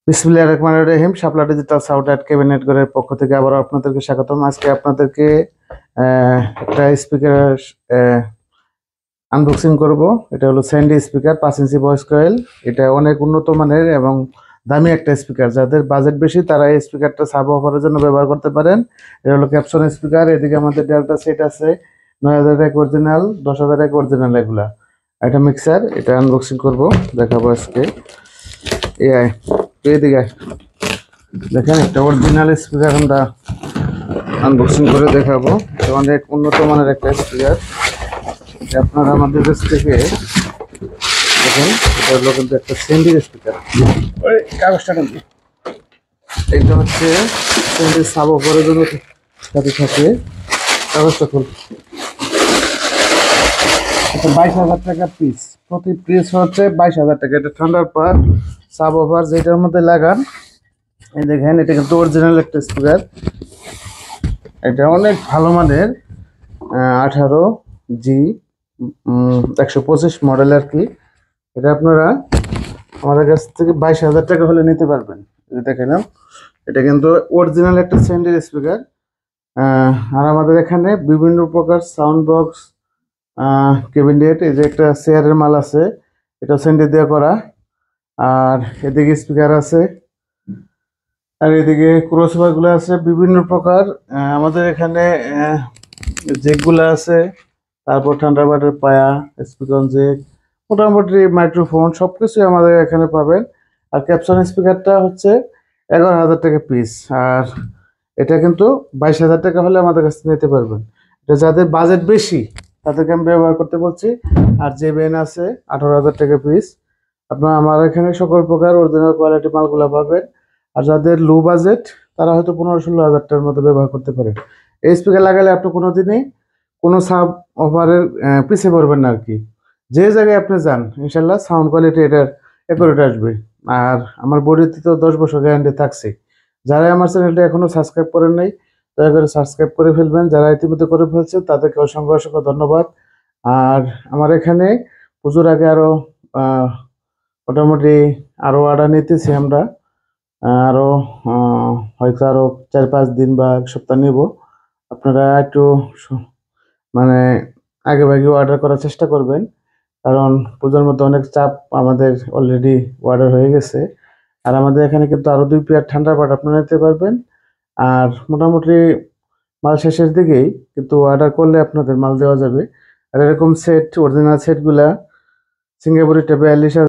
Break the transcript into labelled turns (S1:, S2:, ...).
S1: বিসমিল্লাহির রহমানির রহিম। Shapla digital sound at cabinet ঘরের পক্ষ থেকে আবার আপনাদেরকে স্বাগতম। আজকে আপনাদেরকে একটা স্পিকার আনবক্সিং করব। এটা হলো Sandy speaker 5 inch voice coil. এটা অনেক উন্নত মানের এবং দামি একটা স্পিকার। যাদের বাজেট বেশি তারা এই স্পিকারটা সাব অফারের জন্য ব্যবহার করতে পারেন। এটা হলো ক্যাপসন স্পিকার। এদিকে আমাদের ডেল্টা সেট আছে 9001 অরিজিনাল, 10001 অরিজিনাল, এগুলা। এটা মিক্সার, এটা আনবক্সিং করব, দেখাবো আজকে। এআই এদিকে দেখেন, একটা অরিজিনাল স্পিকার আমরা আনবক্সিং করে দেখাবো। অনেক উন্নত মানের একটা স্পিকার। আপনারা আমাদের কাছ থেকে দেখেন, এটা হলো কিন্তু একটা স্যান্ডির স্পিকার। কাগজটা কিন্তু এটা হচ্ছে স্যান্ডির সাব অফারের জন্য সাথে সাথে কাগজটা খুল। 22,000 টাকা পিস, প্রতি পিস হচ্ছে 22,000 টাকা। এটা ঠান্ডার পার সাব অফার যেটার মধ্যে লাগান। এই দেখেন, এটা কিন্তু অরিজিনাল একটা স্পিকার। এটা অনেক ভালো মানের 18G 125 মডেল আর কি। এটা আপনারা আমাদের কাছ থেকে 22,000 টাকা হলে নিতে পারবেন। দেখে নাও, এটা কিন্তু অরিজিনাল একটা স্যান্ডের স্পিকার। আর আমাদের এখানে বিভিন্ন প্রকার সাউন্ড বক্স, ক্যাবিনেট, এই যে একটা চেয়ারের মাল আছে, এটা স্যান্ডি দিয়ে করা। আর এদিকে স্পিকার আছে, আর এদিকে ক্রসওভার গুলো আছে বিভিন্ন প্রকার। আমাদের এখানে জেকগুলো আছে, তারপর থান্ডারবার্ডের পায়া, স্পিকার জেক, মোটামুটি মাইক্রোফোন সবকিছু আমাদের এখানে পাবেন। আর ক্যাপসন স্পিকারটা হচ্ছে 11,000 টাকা পিস। আর এটা কিন্তু 22,000 টাকা হলে আমাদের কাছ থেকে নিতে পারবেন। এটা যাদের বাজেট বেশি তাদেরকে আমি ব্যবহার করতে বলছি। আর যে বেন আছে 18,000 টাকা পিস। আপনারা আমার এখানে সকল প্রকার অরিজিনাল কোয়ালিটি মালগুলো পাবেন। আর যাদের লো বাজেট তারা হয়তো 15-16 হাজার টাকার মতো ব্যবহার করতে পারেন। এই স্পিকার লাগালে আপনি কোনোদিনই কোনো সাব অফারের পিছিয়ে পড়বেন না আর কি। যে জায়গায় আপনি যান ইনশাল্লাহ সাউন্ড কোয়ালিটি এটার অ্যাকুরেট আসবে। আর আমার বডিতে তো 10 বছর গ্যারান্টি থাকছে। যারা আমার চ্যানেলটা এখনো সাবস্ক্রাইব করেন নাই দয়া করে সাবস্ক্রাইব করে ফেলবেন। যারা ইতিমধ্যে করে ফেলছে তাদেরকে অসংখ্য অসংখ্য ধন্যবাদ। আর আমার এখানে পুজোর আগে আরও মোটামুটি আরও অর্ডার নিতেছি আমরা। আরও হয়তো আরও 4-5 দিন বা 1 সপ্তাহ নেব। আপনারা একটু মানে আগে ভাগে অর্ডার করার চেষ্টা করবেন, কারণ পুজোর মধ্যে অনেক চাপ আমাদের অলরেডি অর্ডার হয়ে গেছে। আর আমাদের এখানে কিন্তু আরও 2 পেয়ার ঠান্ডার পাট আপনারা নিতে পারবেন। আর মোটামুটি মাল শেষের দিকেই কিন্তু অর্ডার করলে আপনাদের মাল দেওয়া যাবে। আর এরকম সেট, অরিজিনাল সেটগুলা সিঙ্গাপুরিটা 42,000